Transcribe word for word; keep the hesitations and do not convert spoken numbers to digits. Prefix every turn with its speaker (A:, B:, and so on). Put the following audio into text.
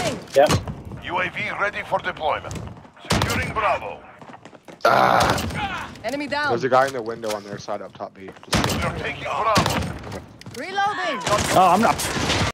A: Reloading.
B: Yep.
C: U A V ready for deployment. Securing Bravo.
D: Ah.
A: Enemy down.
D: There's a guy in the window on their side up top B. Just
C: You're taking Bravo.
A: Reloading.
B: Oh, I'm not.